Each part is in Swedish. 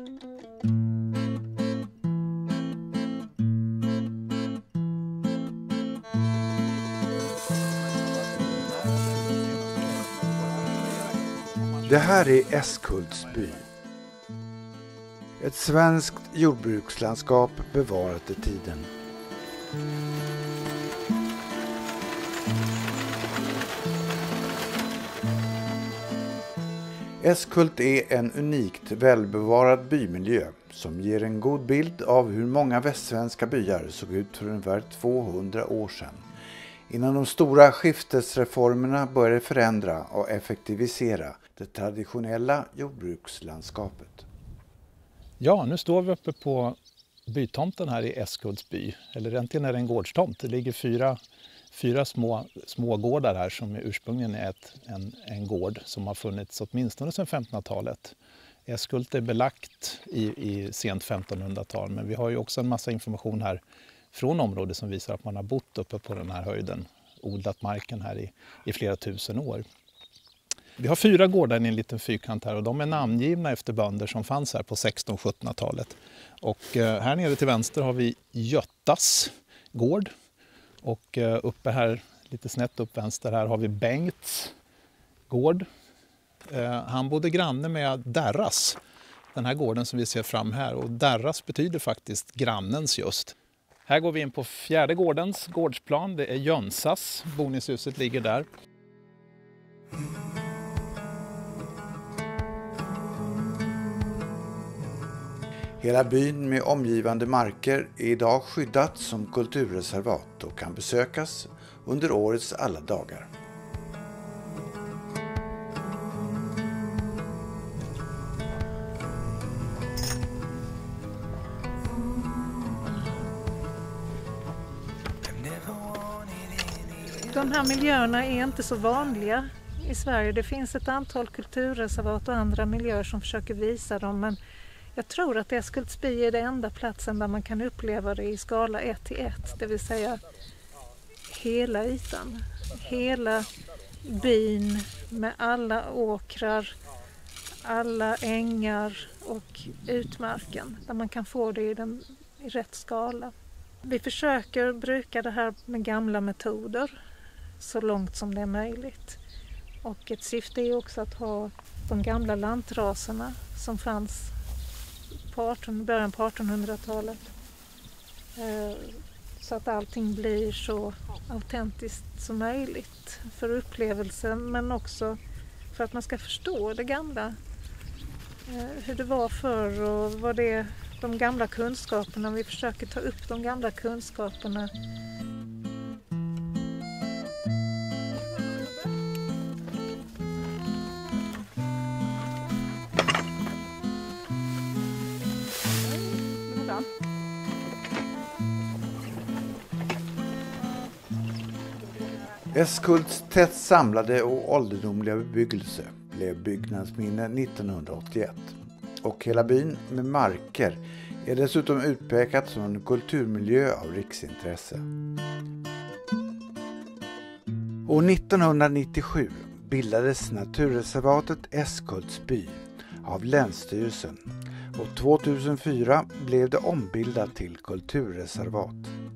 Det här är Älskults-by. Ett svenskt jordbrukslandskap bevarat i tiden. Älskult är en unikt välbevarad bymiljö som ger en god bild av hur många västsvenska byar såg ut för ungefär 200 år sedan. Innan de stora skiftesreformerna började förändra och effektivisera det traditionella jordbrukslandskapet. Ja, nu står vi uppe på bytomten här i Älskults by. Eller egentligen är det en gårdstomt. Det ligger fyra små gårdar här som ursprungligen är en gård som har funnits åtminstone sedan 1500-talet. Älskult är belagt i sent 1500-tal, men vi har ju också en massa information här från området som visar att man har bott uppe på den här höjden, odlat marken här i flera tusen år. Vi har 4 gårdar i en liten fyrkant här och de är namngivna efter bönder som fanns här på 1600-1700-talet. Och här nere till vänster har vi Göttas gård och uppe här, lite snett upp vänster här, har vi Bengts gård. Han bodde granne med Darras, den här gården som vi ser fram här, och Darras betyder faktiskt grannens just. Här går vi in på 4:e gårdens gårdsplan, det är Jönsas, boningshuset ligger där. Hela byn med omgivande marker är idag skyddat som kulturreservat och kan besökas under årets alla dagar. De här miljöerna är inte så vanliga i Sverige. Det finns ett antal kulturreservat och andra miljöer som försöker visa dem, men jag tror att Älskultsby är den enda platsen där man kan uppleva det i skala 1:1, det vill säga hela ytan. Hela byn med alla åkrar, alla ängar och utmarken, där man kan få det i rätt skala. Vi försöker bruka det här med gamla metoder så långt som det är möjligt. Och ett syfte är också att ha de gamla lantraserna som fanns på början på 1800-talet. Så att allting blir så autentiskt som möjligt för upplevelsen, men också för att man ska förstå det gamla. Hur det var förr och vad det är, de gamla kunskaperna. Vi försöker ta upp de gamla kunskaperna. Älskults tätt samlade och ålderdomliga bebyggelse blev byggnadsminne 1981 och hela byn med marker är dessutom utpekat som en kulturmiljö av riksintresse. År 1997 bildades naturreservatet Älskultsby av Länsstyrelsen och 2004 blev det ombildat till kulturreservat.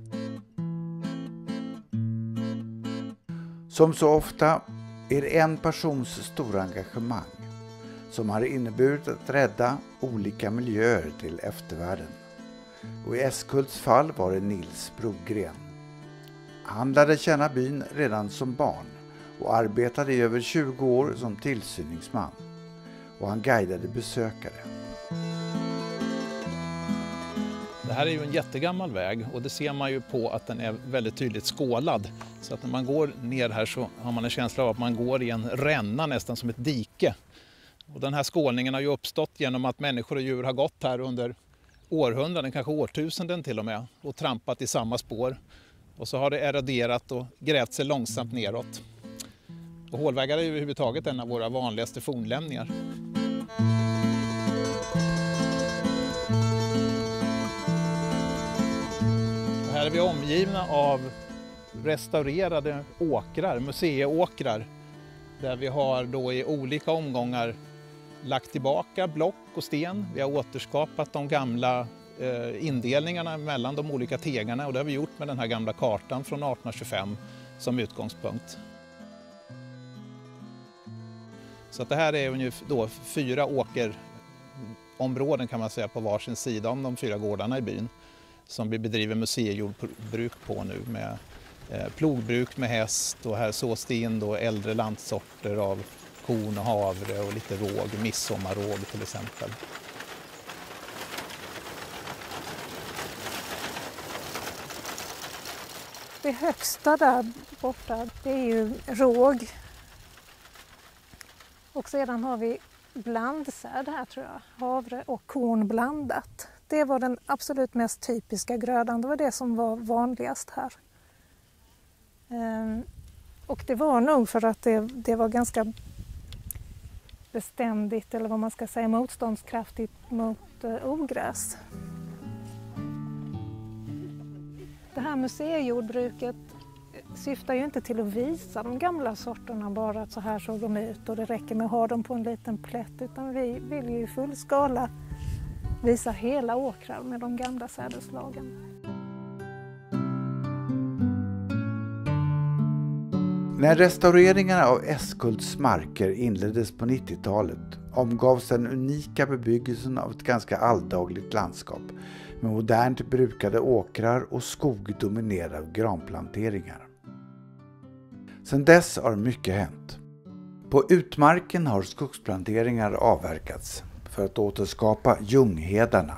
Som så ofta är det en persons stora engagemang som har inneburit att rädda olika miljöer till eftervärlden. Och i Älskults fall var det Nils Brogren. Han lärde känna byn redan som barn och arbetade i över 20 år som tillsyningsman. Och han guidade besökare. Det här är ju en jättegammal väg och det ser man ju på att den är väldigt tydligt skålad. Så att när man går ner här så har man en känsla av att man går i en ränna nästan som ett dike. Och den här skålningen har ju uppstått genom att människor och djur har gått här under århundraden, kanske årtusenden till och med, och trampat i samma spår. Och så har det eroderat och grävt sig långsamt neråt. Och hålvägar är ju överhuvudtaget en av våra vanligaste fornlämningar. Här är vi omgivna av restaurerade åkrar, museiåkrar, där vi har då i olika omgångar lagt tillbaka block och sten. Vi har återskapat de gamla indelningarna mellan de olika tegarna och det har vi gjort med den här gamla kartan från 1825 som utgångspunkt. Så att det här är ungefär då 4 åkerområden kan man säga på varsin sida om de 4 gårdarna i byn som vi bedriver museijordbruk på nu med plogbruk med häst och här sås det in då äldre lantsorter av korn och havre och lite råg, midsommarråg till exempel. Det högsta där borta, det är ju råg. Och sedan har vi blandsäd här tror jag, havre och korn blandat. Det var den absolut mest typiska grödan, det var det som var vanligast här. Och det var nog för att det var ganska beständigt, eller vad man ska säga, motståndskraftigt mot ogräs. Det här museijordbruket syftar ju inte till att visa de gamla sorterna bara att så här såg de ut och det räcker med att ha dem på en liten plätt, utan vi vill ju i full skala visa hela åkrar med de gamla sädesslagen. När restaureringarna av Älskults marker inleddes på 90-talet omgavs den unika bebyggelsen av ett ganska alldagligt landskap med modernt brukade åkrar och skog dominerad av granplanteringar. Sedan dess har mycket hänt. På utmarken har skogsplanteringar avverkats för att återskapa ljunghedarna.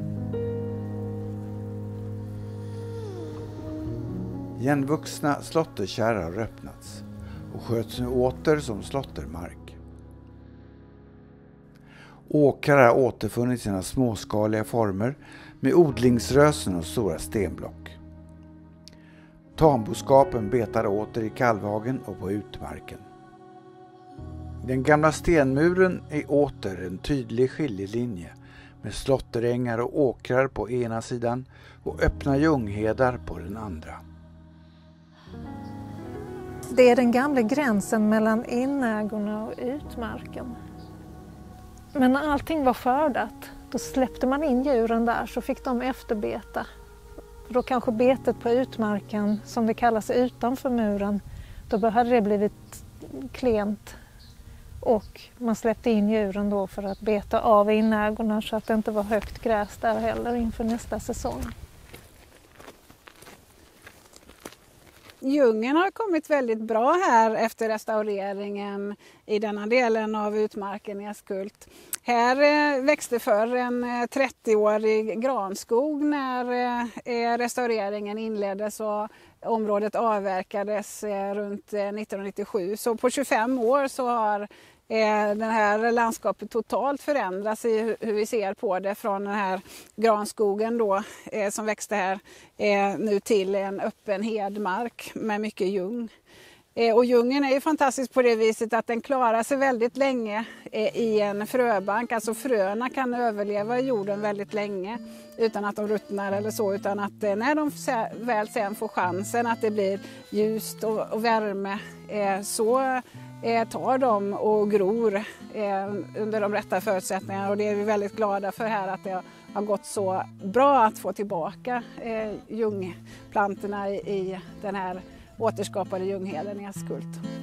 Igenvuxna slåtterkärr har öppnats och sköts nu åter som slåttermark. Åkrar har återfunnit sina småskaliga former med odlingsrösen och stora stenblock. Tamboskapen betar åter i kalvhagen och på utmarken. Den gamla stenmuren är åter en tydlig skiljelinje med slåtterängar och åkrar på ena sidan och öppna ljunghedar på den andra. Det är den gamla gränsen mellan inägorna och utmarken. Men när allting var skördat, då släppte man in djuren där så fick de efterbeta. Då kanske betet på utmarken, som det kallas utanför muren, då hade det blivit klent. Och man släppte in djuren då för att beta av inägorna så att det inte var högt gräs där heller inför nästa säsong. Ljungen har kommit väldigt bra här efter restaureringen i denna delen av utmarken i Älskult. Här växte förr en 30-årig granskog när restaureringen inleddes och området avverkades runt 1997. Så på 25 år så har det här landskapet totalt förändrats i hur vi ser på det från den här granskogen då, som växte här nu till en öppen hedmark med mycket ljung. Och ljungen är ju fantastisk på det viset att den klarar sig väldigt länge i en fröbank. Alltså fröna kan överleva i jorden väldigt länge utan att de ruttnar eller så. Utan att när de väl sen får chansen att det blir ljust och värme så tar de och gror under de rätta förutsättningarna. Och det är vi väldigt glada för här att det har gått så bra att få tillbaka ljungplantorna i den här återskapade ljungheden i Älskult.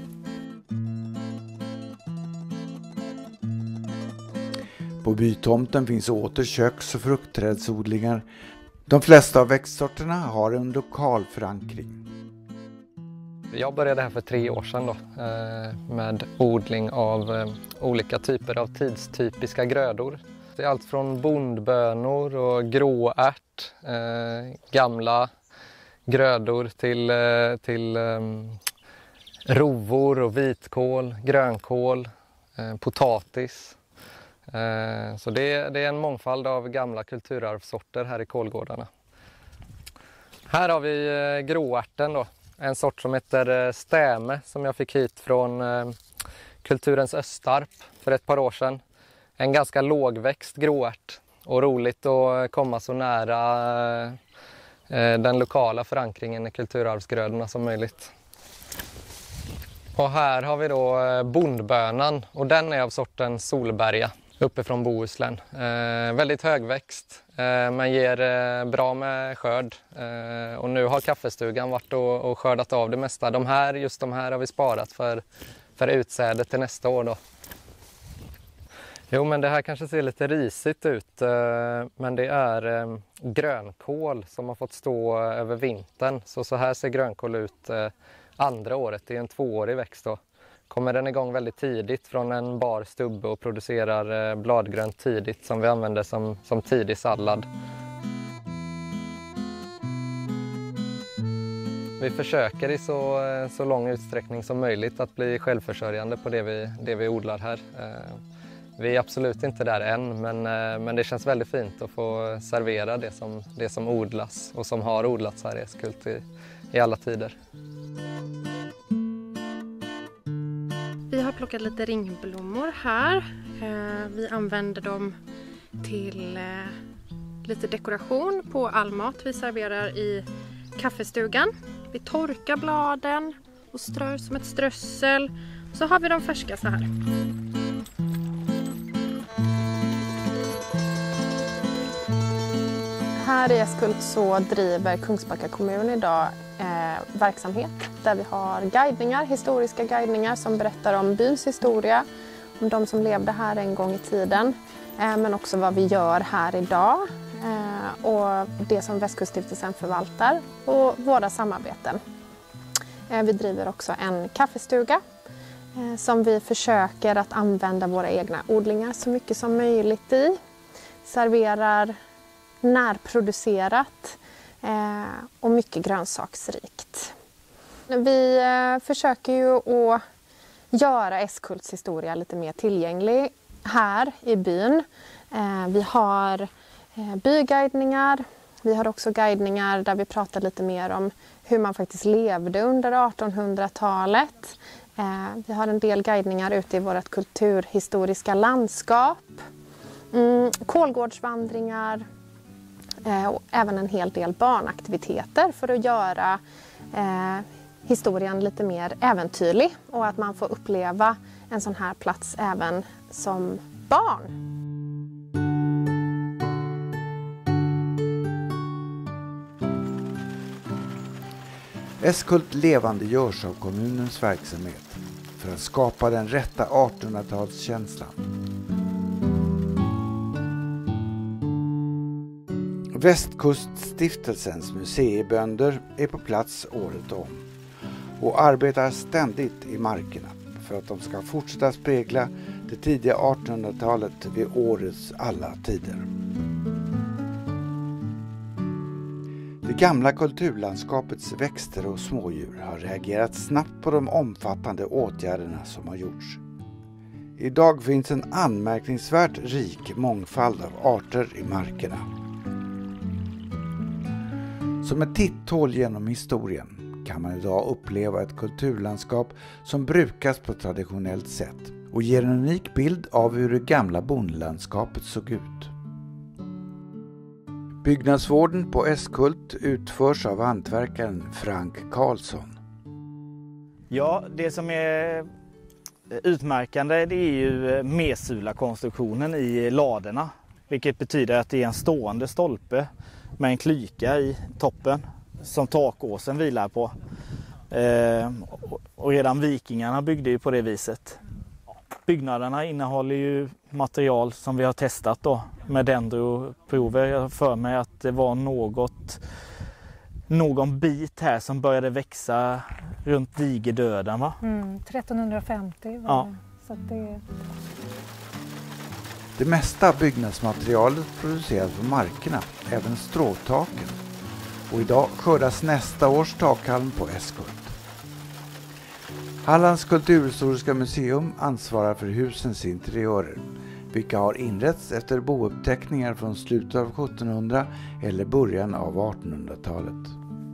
På bytomten finns åter köks- och fruktträdsodlingar. De flesta av växtsorterna har en lokal förankring. Jag började här för 3 år sedan då, med odling av olika typer av tidstypiska grödor. Det är allt från bondbönor och gråärt, gamla grödor till rovor och vitkål, grönkål, potatis. Så det är en mångfald av gamla kulturarvssorter här i kålgårdarna. Här har vi gråärten då, en sort som heter stäme som jag fick hit från Kulturens Östarp för ett par år sedan. En ganska lågväxt gråärt och roligt att komma så nära den lokala förankringen i kulturarvsgrödorna som möjligt. Och här har vi då bondbönan och den är av sorten Solberga uppifrån Bohuslän. Väldigt högväxt men ger bra med skörd. Och nu har kaffestugan varit och skördat av det mesta. Just de här har vi sparat för utsäde till nästa år då. Jo, men det här kanske ser lite risigt ut, men det är grönkål som har fått stå över vintern. Så här ser grönkål ut andra året, det är en 2-årig växt då. Kommer den igång väldigt tidigt från en bar stubbe och producerar bladgrönt tidigt som vi använder som tidig sallad. Vi försöker i så lång utsträckning som möjligt att bli självförsörjande på det vi odlar här. Vi är absolut inte där än, men det känns väldigt fint att få servera det som odlas och som har odlats här i Eskult i alla tider. Vi har plockat lite ringblommor här. Vi använder dem till lite dekoration på all mat vi serverar i kaffestugan. Vi torkar bladen och strör som ett strössel. Så har vi de färska så här. Här i Eskult så driver Kungsbacka kommun idag verksamhet där vi har guidningar, historiska guidningar som berättar om byns historia, om de som levde här en gång i tiden, men också vad vi gör här idag och det som Västkuststiftelsen förvaltar och våra samarbeten. Vi driver också en kaffestuga som vi försöker att använda våra egna odlingar så mycket som möjligt i. Serverar närproducerat och mycket grönsaksrikt. Vi försöker ju att göra Eskults historia lite mer tillgänglig här i byn. Vi har byguidningar, vi har också guidningar där vi pratar lite mer om hur man faktiskt levde under 1800-talet. Vi har en del guidningar ute i vårt kulturhistoriska landskap. Kolgårdsvandringar och även en hel del barnaktiviteter för att göra historien lite mer äventyrlig och att man får uppleva en sån här plats även som barn. Eskult levandegörs av kommunens verksamhet för att skapa den rätta 1800-talskänslan. Västkuststiftelsens museibönder är på plats året om och arbetar ständigt i markerna för att de ska fortsätta spegla det tidiga 1800-talet vid årets alla tider. Det gamla kulturlandskapets växter och smådjur har reagerat snabbt på de omfattande åtgärderna som har gjorts. Idag finns en anmärkningsvärt rik mångfald av arter i markerna. Som ett titthål genom historien kan man idag uppleva ett kulturlandskap som brukas på ett traditionellt sätt och ger en unik bild av hur det gamla bondlandskapet såg ut. Byggnadsvården på Eskult utförs av hantverkaren Frank Karlsson. Ja, det som är utmärkande det är ju mesula-konstruktionen i ladorna. Vilket betyder att det är en stående stolpe med en klyka i toppen som takåsen vilar på. Och redan vikingarna byggde ju på det viset. Byggnaderna innehåller ju material som vi har testat då med dendroprover. Jag för mig att det var någon bit här som började växa runt digerdöden, va? 1350 var ja. det. Så att det... Det mesta av byggnadsmaterialet produceras på markerna, även stråtaken. Och idag skördas nästa års takhalm på Eskult. Hallands kulturhistoriska museum ansvarar för husens interiörer, vilka har inretts efter bouppteckningar från slutet av 1700 eller början av 1800-talet.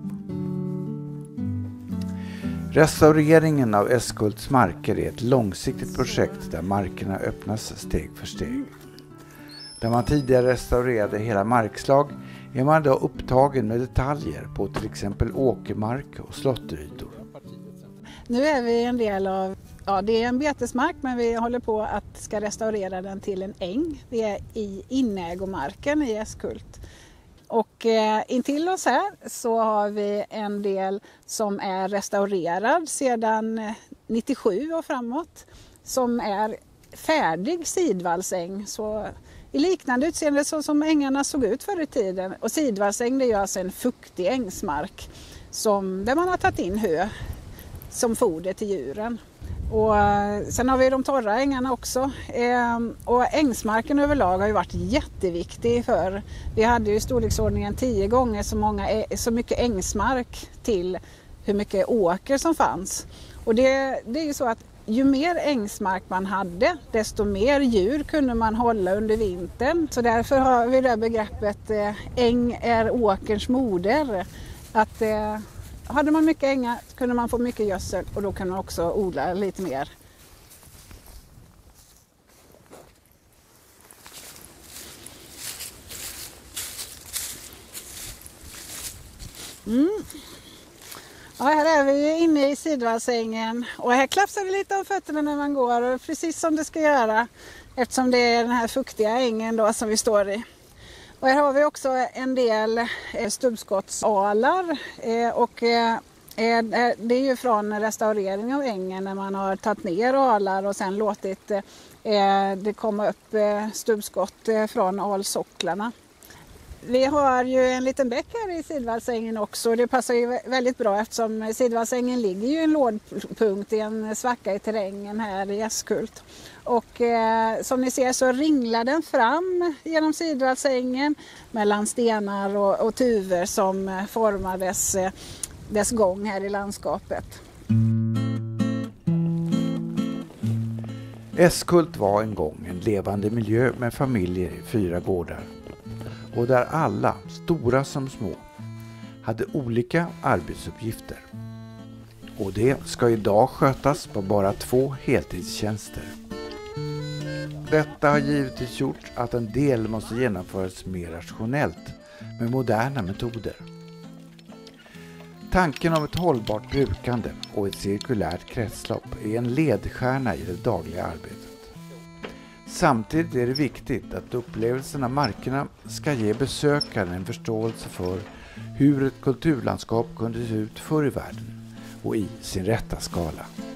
Restaureringen av Eskults marker är ett långsiktigt projekt där markerna öppnas steg för steg. Där man tidigare restaurerade hela markslag är man idag upptagen med detaljer på till exempel åkermark och slåtterytor. Nu är vi en del av, det är en betesmark, men vi håller på att ska restaurera den till en äng. Vi är i inägomarken i Eskult. Och intill oss här så har vi en del som är restaurerad sedan 97 och framåt, som är färdig sidvallsäng. Så i liknande utseende så som ängarna såg ut förr i tiden. Och sidvallsäng, det är ju alltså en fuktig ängsmark där man har tagit in hö som foder till djuren. Och sen har vi de torra ängarna också. Och ängsmarken överlag har ju varit jätteviktig, för vi hade ju i storleksordningen 10 gånger så mycket ängsmark till hur mycket åker som fanns. Och det är ju så att ju mer ängsmark man hade, desto mer djur kunde man hålla under vintern. Så därför har vi det begreppet äng är åkerns moder. Att hade man mycket ängar kunde man få mycket gödsel, och då kunde man också odla lite mer. Ja, här är vi inne i sidvallsängen, och här klapsar det lite om fötterna när man går, precis som det ska göra, eftersom det är den här fuktiga ängen då som vi står i. Och här har vi också en del stubbskottsalar, och det är ju från restaurering av ängen när man har tagit ner alar och sen låtit det komma upp stubbskott från alsocklarna. Vi har ju en liten bäck här i sidvallsängen också. Det passar ju väldigt bra eftersom sidvallsängen ligger ju i en lådpunkt i en svacka i terrängen här i Eskult. Och som ni ser så ringlar den fram genom sidvallsängen mellan stenar och tuvor som formar dess gång här i landskapet. Eskult var en gång en levande miljö med familjer i 4 gårdar. Och där alla, stora som små, hade olika arbetsuppgifter. Och det ska idag skötas på bara 2 heltidstjänster. Detta har givetvis gjort att en del måste genomföras mer rationellt med moderna metoder. Tanken om ett hållbart brukande och ett cirkulärt kretslopp är en ledstjärna i det dagliga arbetet. Samtidigt är det viktigt att upplevelsen av markerna ska ge besökaren en förståelse för hur ett kulturlandskap kunde se ut förr i världen och i sin rätta skala.